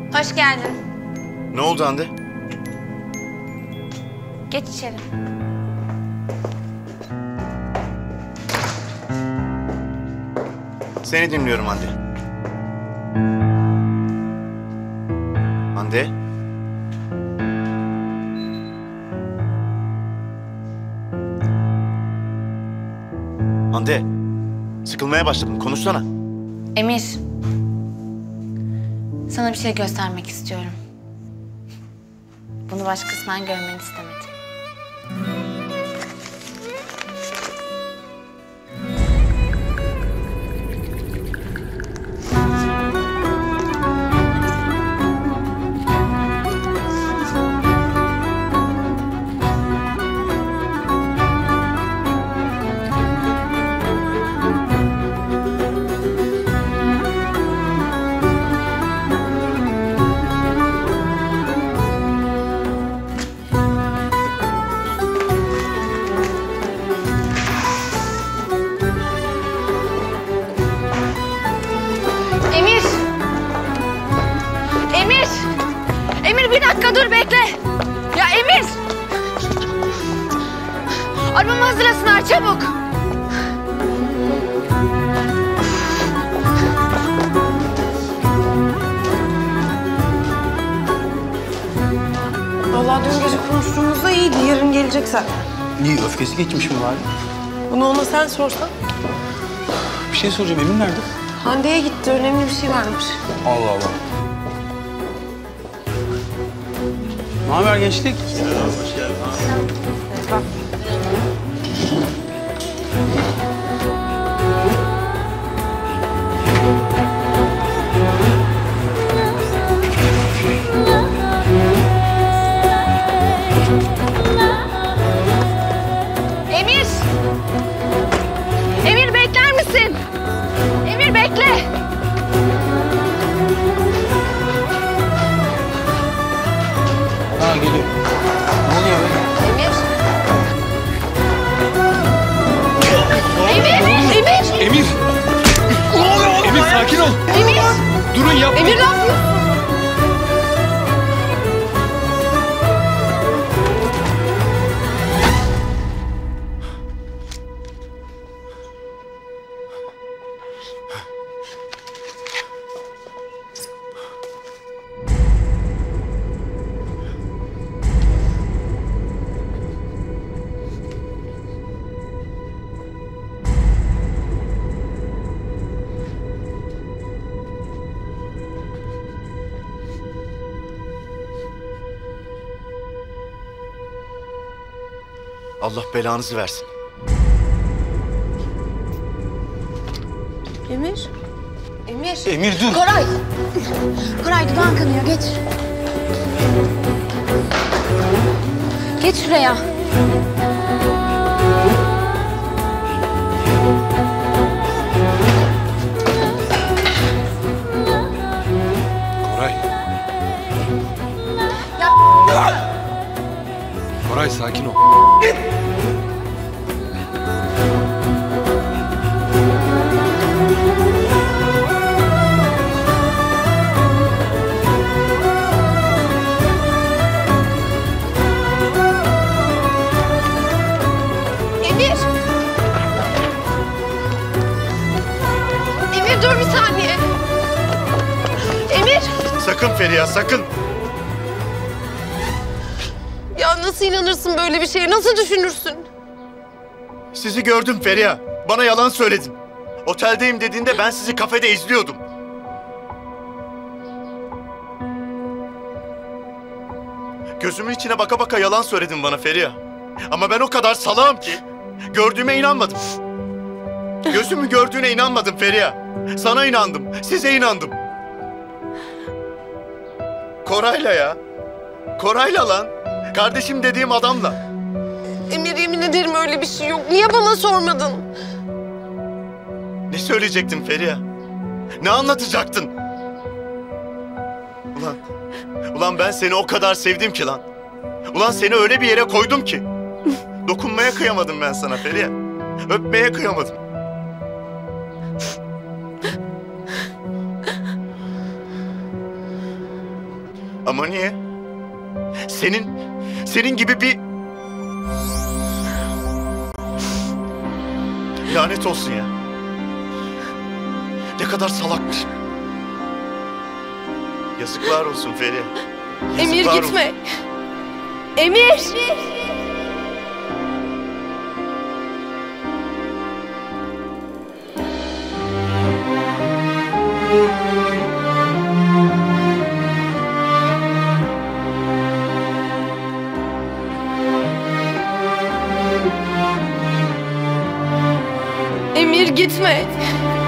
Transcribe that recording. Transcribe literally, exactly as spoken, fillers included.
Hoş geldin. Ne oldu Hande? Geç içeri. Seni dinliyorum Hande. Hande? Hande, sıkılmaya başladım. Konuşsana. Emir. Sana bir şey göstermek istiyorum. Bunu başkasından görmeni istemedim. Emir! Emir! Emir bir dakika dur bekle. Ya Emir! Arabamı hazırlasınlar çabuk. Vallahi dün gece konuştuğumuzda iyiydi. Yarın gelecek zaten. Niye? Öfkesi geçmiş mi bari? Bunu ona sen sorsan. Bir şey soracağım. Emin nerede? Hande'ye gitti. Önemli bir şey varmış. Allah Allah. Ne haber gençlik? Hoş geldin. Emir! Emir bekler misin? Emir bekle. Ha geliyor. Ne oluyor be? Emir! Emir! Emir! Emir! Ne oluyor? Emir sakin ol. Emir! Durun yapmayın. Emir ne yapıyorsun? Allah belanızı versin. Emir? Emir? Emir dur. Koray! Koray dudağın kanıyor geç. Geç şuraya. Koray. Ya. Koray sakin ol. Emir! Emir dur bir saniye. Emir! Sakın Feriha, sakın. Ya nasıl inanırsın böyle bir şeye? Nasıl düşünürsün? Sizi gördüm Feriha. Bana yalan söyledin. Oteldeyim dediğinde ben sizi kafede izliyordum. Gözümün içine baka baka yalan söyledin bana Feriha. Ama ben o kadar salağım ki gördüğüme inanmadım. Gözümü gördüğüne inanmadım Feriha. Sana inandım, size inandım. Koray'la ya. Koray'la lan. Kardeşim dediğim adamla. Emir yemin ederim öyle bir şey yok. Niye bana sormadın? Ne söyleyecektin Feriha? Ne anlatacaktın? Ulan, ulan ben seni o kadar sevdim ki lan. Ulan seni öyle bir yere koydum ki. Dokunmaya kıyamadım ben sana Feriha. Öpmeye kıyamadım. Ama niye? Senin, senin gibi bir... Lanet olsun ya. Ne kadar salakmış. Yazıklar olsun Feriha. Emir Yazıklar gitme. olsun. Emir. Emir gitme.